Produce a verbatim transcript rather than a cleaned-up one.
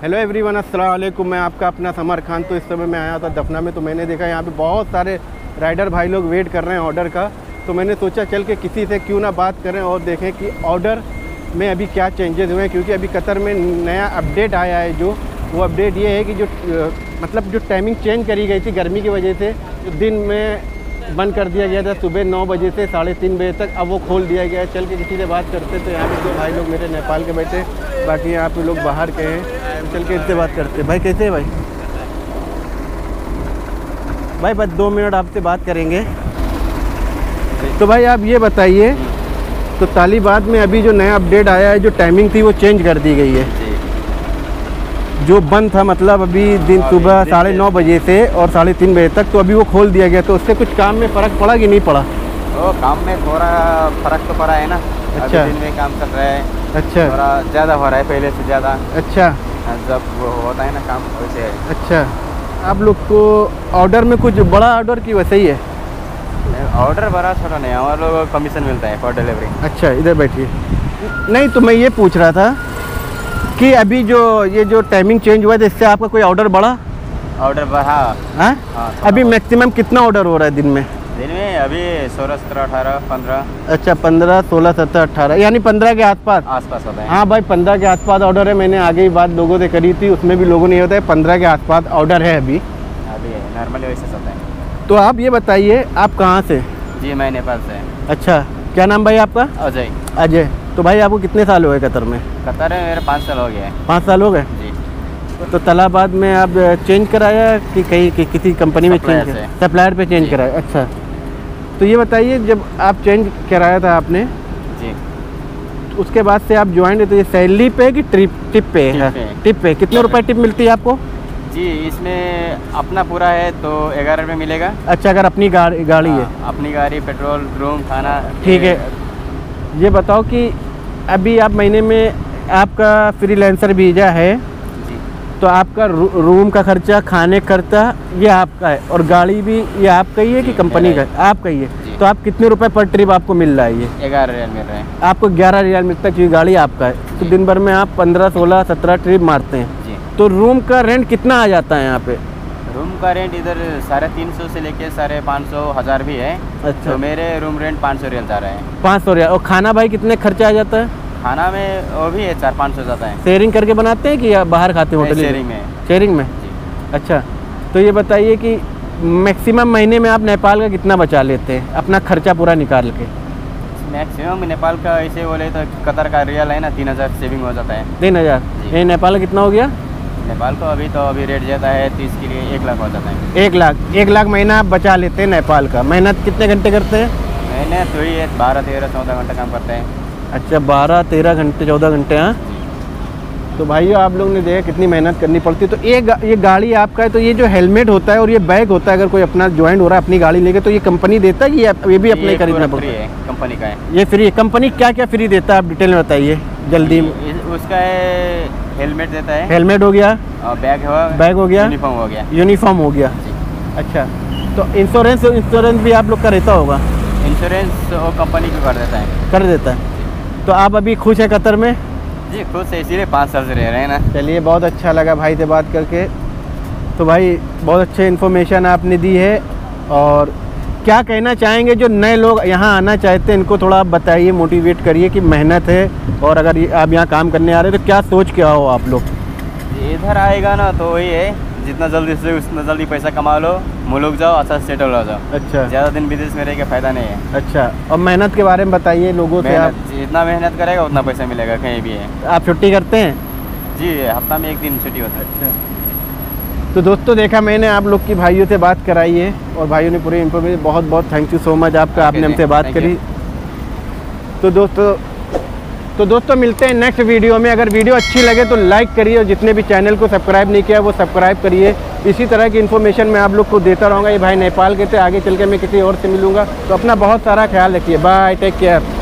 Hello everyone, अस्सलाम वालेकुम। मैं आपका अपना समर खान। तो इस समय मैं आया था दफना में, तो मैंने देखा यहाँ पे बहुत सारे राइडर भाई लोग वेट कर रहे हैं ऑर्डर का। तो मैंने सोचा चल के किसी से क्यों ना बात करें और देखें कि ऑर्डर में अभी क्या चेंजेस हुए हैं, क्योंकि अभी कतर में नया अपडेट आया है। जो वो अपडेट ये है कि जो मतलब जो टाइमिंग चेंज करी गई थी गर्मी की वजह से, जो दिन में बंद कर दिया गया था सुबह नौ बजे से साढ़े तीन बजे तक, अब वो खोल दिया गया है। चल के किसी से बात करते। तो यहाँ पे दो भाई लोग मेरे नेपाल के बैठे, बाकी यहाँ पे लोग बाहर के हैं। चल के इनसे बात करते। भाई कैसे है भाई? भाई बस दो मिनट आपसे बात करेंगे। तो भाई आप ये बताइए, तो तालिबात में अभी जो नया अपडेट आया है, जो टाइमिंग थी वो चेंज कर दी गई है। जो बंद था मतलब अभी दिन सुबह साढ़े नौ बजे से और साढ़े तीन बजे तक, तो अभी वो खोल दिया गया। तो उससे कुछ काम में फ़र्क पड़ा कि नहीं पड़ा? वो काम में थोड़ा फ़र्क तो पड़ा है ना। अच्छा, दिन में काम कर रहा है। अच्छा, थोड़ा ज़्यादा हो रहा है पहले से ज़्यादा। अच्छा, जब वो होता है ना काम वैसे है। अच्छा, आप लोग को ऑर्डर में कुछ बड़ा ऑर्डर की वैसे ही है? ऑर्डर बड़ा छोटा नहीं, हमारे लोग कमीशन मिलता है फॉर डिलीवरी। अच्छा, इधर बैठिए। नहीं तो मैं ये पूछ रहा था कि अभी जो ये जो टाइमिंग चेंज हुआ है, इससे आपका कोई ऑर्डर बढ़ा? ऑर्डर बढ़ा। हाँ, अभी मैक्सिमम कितना ऑर्डर हो रहा है दिन में? दिन में अभी सोलह सत्रह अठारह पंद्रह। अच्छा, पंद्रह सोलह सत्रह अट्ठारह, यानी पंद्रह के आसपास आसपास होता है। हाँ भाई, पंद्रह के आसपास ऑर्डर है। मैंने आगे ही बात लोगों से करी थी, उसमें भी लोगों ने ये बताया पंद्रह के आसपास ऑर्डर है अभी। अभी नॉर्मली वैसे होता है। तो आप ये बताइए, आप कहाँ से? जी मैं नेपाल से। अच्छा, क्या नाम भाई आपका? अजय। अजय। तो भाई आपको कितने साल हुए कतर में? कतर में मेरे पाँच साल हो गया है। पाँच साल हो गए जी। तो तालिबात में आप चेंज कराया कि कहीं कि किसी कंपनी में चेंज कराया? सप्लायर पे चेंज कराया। अच्छा, तो ये बताइए, जब आप चेंज कराया था आपने जी, तो उसके बाद से आप ज्वाइन, तो ये सैलरी पे कि ट्रिप टिप पे है? टिप पे। कितने रुपए टिप मिलती है आपको? जी इसमें अपना पूरा है तो ग्यारह रुपये मिलेगा। अच्छा, अगर अपनी गाड़ी गाड़ी है? अपनी गाड़ी, पेट्रोल, रूम, खाना। ठीक है। ये बताओ कि अभी आप महीने में आपका फ्रीलांसर वीज़ा है, जी, तो आपका रू, रूम का खर्चा, खाने का खर्चा ये आपका है, और गाड़ी भी ये आपका ही है कि कंपनी का? आपका ही है। तो आप कितने रुपए पर ट्रिप आपको मिल रहा है? ये ग्यारह रियाल मिल रहा है आपको। ग्यारह रियाल मिलता है क्योंकि गाड़ी आपका है। तो दिन भर में आप पंद्रह सोलह सत्रह ट्रिप मारते हैं। तो रूम का रेंट कितना आ जाता है यहाँ पे? रूम का रेंट इधर साढ़े तीन सौ से लेके साढ़े पाँच सौ हज़ार भी है। अच्छा, तो मेरे रूम रेंट पाँच सौ रियल जा रहा है। पाँच सौ रियाल। और खाना भाई कितने खर्चा आ जाता है? खाना में वो भी है चार पाँच सौ जाता है। शेयरिंग करके बनाते हैं कि बाहर खाते हैं? होटल शेयरिंग में। शेयरिंग में। अच्छा, तो ये बताइए कि मैक्सिमम महीने में आप नेपाल का कितना बचा लेते हैं अपना खर्चा पूरा निकाल के? मैक्सिमम नेपाल का ऐसे बोले तो कतर का रियल है ना, तीन हज़ार सेविंग हो जाता है। तीन हज़ार ये नेपाल का कितना हो गया? नेपाल को अभी तो अभी रेट जाता है तीस के लिए एक लाख हो जाता है। एक लाख एक लाख महीना आप बचा लेते हैं नेपाल का। मेहनत कितने घंटे करते हैं? मैंने तो ही बारह तेरह चौदह घंटे काम करते हैं। अच्छा, बारह तेरह घंटे चौदह घंटे। हाँ, तो भाइयों आप लोग ने देखा कितनी मेहनत करनी पड़ती है। तो ये गा, ये गाड़ी आपका है, तो ये जो हेलमेट होता है और ये बैग होता है, अगर कोई अपना ज्वाइन हो रहा है अपनी गाड़ी लेके, तो ये कंपनी देता है? ये ये भी अपने खरीदना पड़ता है? कंपनी का है ये फ्री है। कंपनी क्या क्या फ्री देता है, आप डिटेल में बताइए जल्दी। उसका है हेलमेट देता है। हेलमेट हो गया, और बैग हो बैग हो गया, यूनिफॉर्म हो गया। यूनिफॉर्म हो गया। अच्छा, तो इंश्योरेंस इंश्योरेंस भी आप लोग का रहता होगा? इंश्योरेंस वो कंपनी को कर देता है। कर देता है। तो आप अभी खुश है कतर में? जी खुश है, इसीलिए पाँच साल से रह रहे हैं ना। चलिए, बहुत अच्छा लगा भाई से बात करके। तो भाई बहुत अच्छे इन्फॉर्मेशन आपने दी है। और क्या कहना चाहेंगे जो नए लोग यहाँ आना चाहते हैं, इनको थोड़ा आप बताइए, मोटिवेट करिए कि मेहनत है, और अगर ये आप यहाँ काम करने आ रहे हैं तो क्या सोच के आओ आप लोग? इधर आएगा ना तो वही है, जितना जल्दी से उतना जल्दी पैसा कमा लो, मुल्क जाओ, अच्छा सेटल हो जाओ। अच्छा, ज़्यादा दिन विदेश में रह के फ़ायदा नहीं है। अच्छा, और मेहनत के बारे में बताइए लोगों से। आप जितना मेहनत करेगा उतना पैसा मिलेगा कहीं भी है। आप छुट्टी करते हैं? जी हफ्ता में एक दिन छुट्टी होता है। अच्छा, तो दोस्तों देखा मैंने आप लोग की भाइयों से बात कराई है, और भाइयों ने पूरी इन्फॉर्मेशन, बहुत बहुत थैंक यू सो मच आपका, आपने हमसे बात करी। तो दोस्तों तो दोस्तों मिलते हैं नेक्स्ट वीडियो में। अगर वीडियो अच्छी लगे तो लाइक करिए, और जितने भी चैनल को सब्सक्राइब नहीं किया वो सब्सक्राइब करिए। इसी तरह की इन्फॉर्मेशन मैं आप लोग को देता रहूँगा। ये भाई नेपाल के थे, आगे चल के मैं किसी और से मिलूँगा। तो अपना बहुत सारा ख्याल रखिए। Bye, take care.